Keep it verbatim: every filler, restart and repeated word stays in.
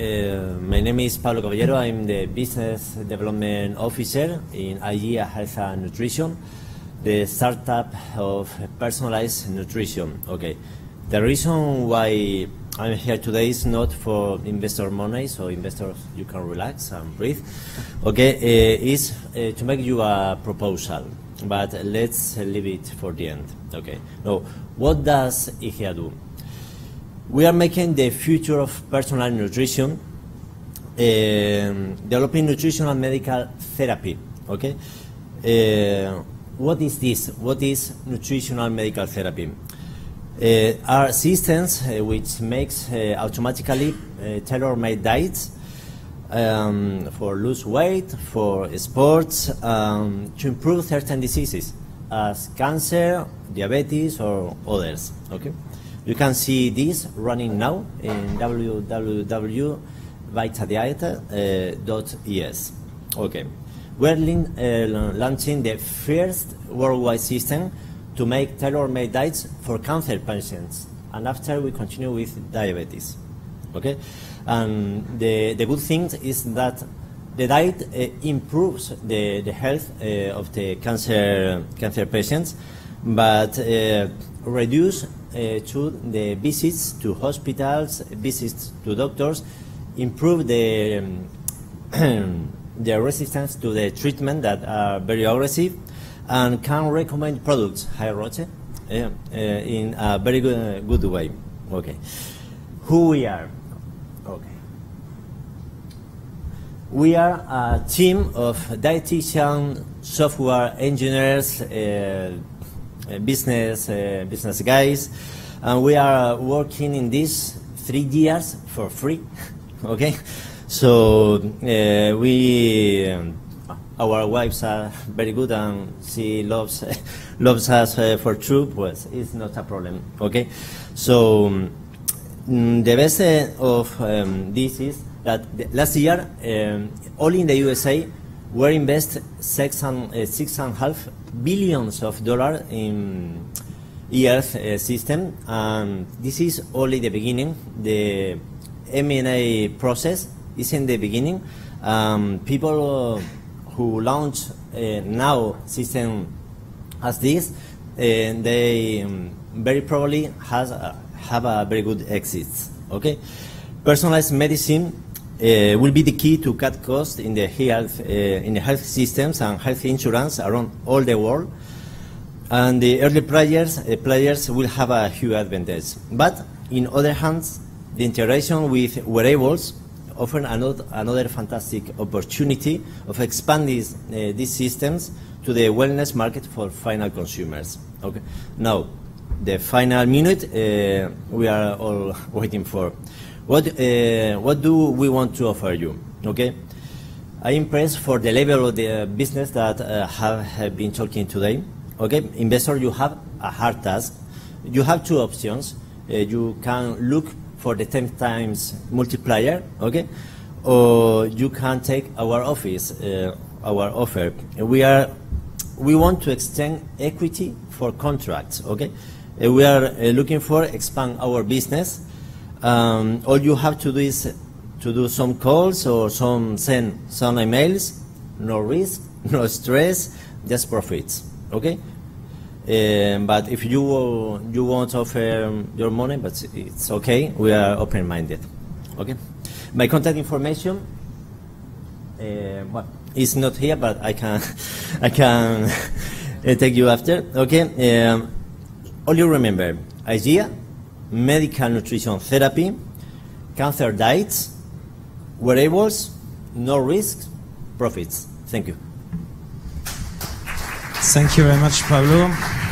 uh, my name is Pablo Caballero. I'm the Business Development Officer in IGEA Health and Nutrition, the startup of personalized nutrition. Okay, the reason why I'm here today is not for investor money, so investors, you can relax and breathe. Okay, uh, is uh, to make you a proposal, but let's leave it for the end. Okay, now, what does IGEA do? We are making the future of personal nutrition, uh, developing nutritional medical therapy. Okay, uh, what is this? What is nutritional medical therapy? Uh, are systems uh, which makes uh, automatically uh, tailor-made diets um, for lose weight, for sports, um, to improve certain diseases as cancer, diabetes, or others. Okay. You can see this running now in w w w dot vitadiet dot e s. Okay. We're uh, launching the first worldwide system to make tailor-made diets for cancer patients, and after we continue with diabetes. Okay. And the, the good thing is that the diet uh, improves the, the health uh, of the cancer, cancer patients, but uh, reduce Uh, to the visits to hospitals, visits to doctors, improve the um, the resistance to the treatment that are very aggressive, and can recommend products, high Roche, uh, uh, in a very good, uh, good way. Okay, who we are? Okay, we are a team of dietitian, software engineers, uh, Uh, business uh, business guys, and we are uh, working in this three years for free. Okay, so uh, we um, our wives are very good and she loves loves us uh, for true. Well, it's not a problem. Okay, so um, the best uh, of um, this is that the last year um, only in the U S A we invest six and uh, six and a half billions of dollars in E-Health uh, system, and this is only the beginning. The M and A process is in the beginning. Um, people uh, who launch uh, now system as this, uh, they um, very probably has uh, have a very good exit. Okay, personalized medicine Uh, will be the key to cut costs in the health uh, in the health systems and health insurance around all the world. And the early players uh, players will have a huge advantage. But in other hands, the integration with wearables offer another, another fantastic opportunity of expanding uh, these systems to the wellness market for final consumers. Okay. Now, the final minute uh, we are all waiting for. What, uh, what do we want to offer you? Okay, I'm impressed for the level of the uh, business that uh, have, have been talking today. Okay, investor, you have a hard task. You have two options. Uh, you can look for the ten times multiplier, okay, or you can take our office, uh, our offer. We are, we want to extend equity for contracts. Okay, uh, we are uh, looking for expand our business. Um, all you have to do is to do some calls or some send some emails. No risk, no stress, just profits. Okay. Um, but if you uh, you won't offer your money, but it's okay. We are open-minded. Okay. My contact information. Uh, well, it's not here, but I can I can take you after. Okay. Um, only remember IGEA. Medical nutrition therapy, cancer diets, wearables, no risk, profits. Thank you. Thank you very much, Pablo.